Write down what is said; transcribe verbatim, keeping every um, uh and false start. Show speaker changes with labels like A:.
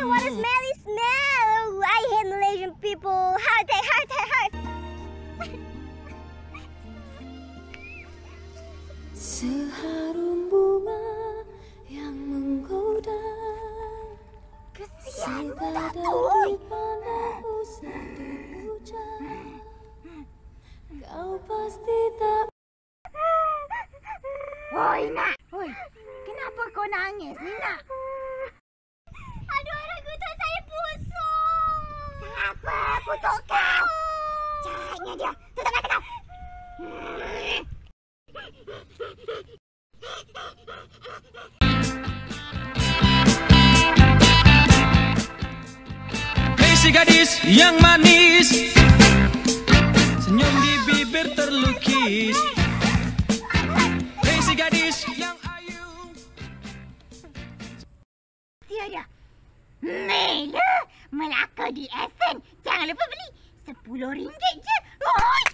A: what a smelly smell. Oh, I hate Malaysian people. Heart attack, heart attack, heart.
B: Seharum bunga yang menggoda.
A: Kesian budak tu, oi.
B: Satu hujan, kau pasti tak.
A: Oi, nak. Oi, kenapa kau nangis ni, nak? Aduh, rambut saya pusing. Siapa kutuk kau? Caranya dia. Tutup mata kau.
C: Hei si gadis yang manis, senyum di bibir terlukis. Hei si gadis yang ayu.
A: Tiada. Mela, Melaka di Essen. Jangan lupa beli. Sepuluh ringgit je. Oi!